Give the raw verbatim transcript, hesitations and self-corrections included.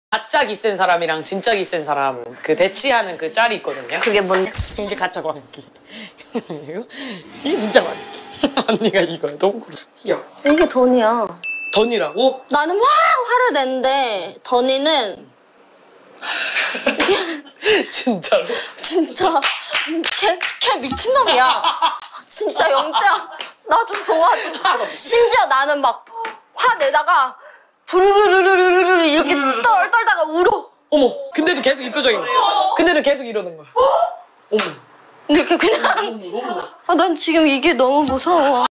가짜 기센 사람이랑 진짜 기센 사람 그 대치하는 그 짤이 있거든요. 그게 뭔데? 이게 가짜 광기. 이게 진짜 광기. 언니가 이거야, 동굴이. 야, 이게 던이야. 던이라고? 나는 막 화를 냈는데 던이는 진짜로? 진짜 걔, 걔 미친놈이야. 진짜 영재야, 나 좀 도와줘. 심지어 나는 막 화 내다가 부르르르르르르 이렇게 떨, 떨다가 울어. 어머, 근데도 계속 이 표정인 거야. 근데도 계속 이러는 거야. 어머. 이렇게 그냥. 아, 난 지금 이게 너무 무서워.